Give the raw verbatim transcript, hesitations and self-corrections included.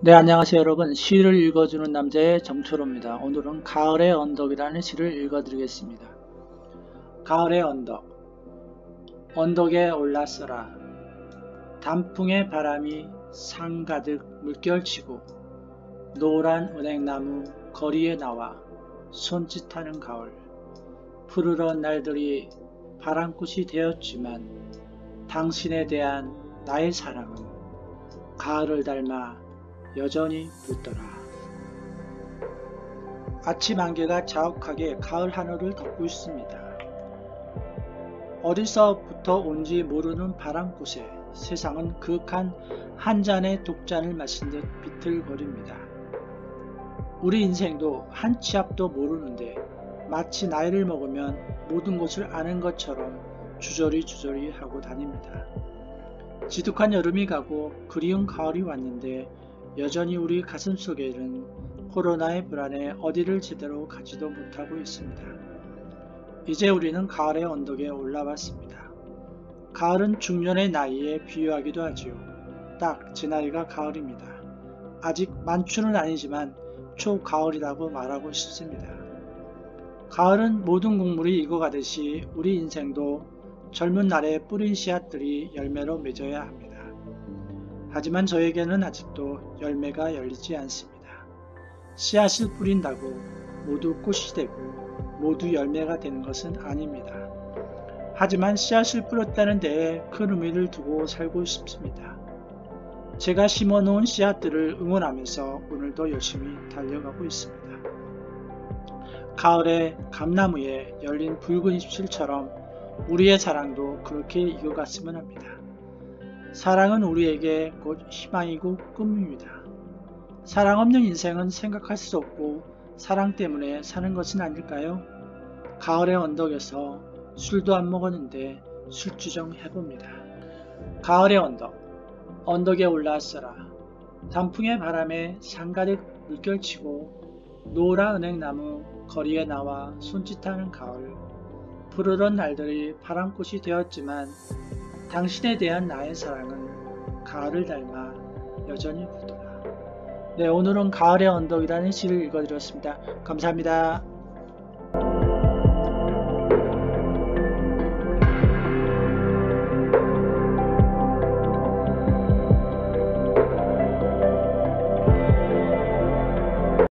네, 안녕하세요 여러분. 시를 읽어주는 남자의 정초로입니다. 오늘은 가을의 언덕이라는 시를 읽어드리겠습니다. 가을의 언덕. 언덕에 올라서라. 단풍의 바람이 산 가득 물결치고 노란 은행나무 거리에 나와 손짓하는 가을. 푸르런 날들이 바람꽃이 되었지만 당신에 대한 나의 사랑은 가을을 닮아 여전히 붉더라. 아침 안개가 자욱하게 가을 하늘을 덮고 있습니다. 어디서부터 온지 모르는 바람꽃에 세상은 그윽한 한 잔의 독잔을 마신 듯 비틀거립니다. 우리 인생도 한 치 앞도 모르는데 마치 나이를 먹으면 모든 것을 아는 것처럼 주저리 주저리 하고 다닙니다. 지독한 여름이 가고 그리운 가을이 왔는데 여전히 우리 가슴속에는 코로나의 불안에 어디를 제대로 가지도 못하고 있습니다. 이제 우리는 가을의 언덕에 올라왔습니다. 가을은 중년의 나이에 비유하기도 하지요. 딱 제 나이가 가을입니다. 아직 만추는 아니지만 초가을이라고 말하고 싶습니다. 가을은 모든 곡물이 익어가듯이 우리 인생도 젊은 날에 뿌린 씨앗들이 열매로 맺어야 합니다. 하지만 저에게는 아직도 열매가 열리지 않습니다. 씨앗을 뿌린다고 모두 꽃이 되고 모두 열매가 되는 것은 아닙니다. 하지만 씨앗을 뿌렸다는 데에 큰 의미를 두고 살고 싶습니다. 제가 심어놓은 씨앗들을 응원하면서 오늘도 열심히 달려가고 있습니다. 가을에 감나무에 열린 붉은 잎실처럼 우리의 사랑도 그렇게 익어갔으면 합니다. 사랑은 우리에게 곧 희망이고 꿈입니다. 사랑 없는 인생은 생각할 수 없고 사랑 때문에 사는 것은 아닐까요? 가을의 언덕에서 술도 안 먹었는데 술주정 해봅니다. 가을의 언덕. 언덕에 올라서라. 단풍의 바람에 산가득 물결치고 노란 은행나무 거리에 나와 손짓하는 가을. 푸르던 날들이 바람꽃이 되었지만 당신에 대한 나의 사랑은 가을을 닮아 여전히 붉더라. 네, 오늘은 가을의 언덕이라는 시를 읽어드렸습니다. 감사합니다.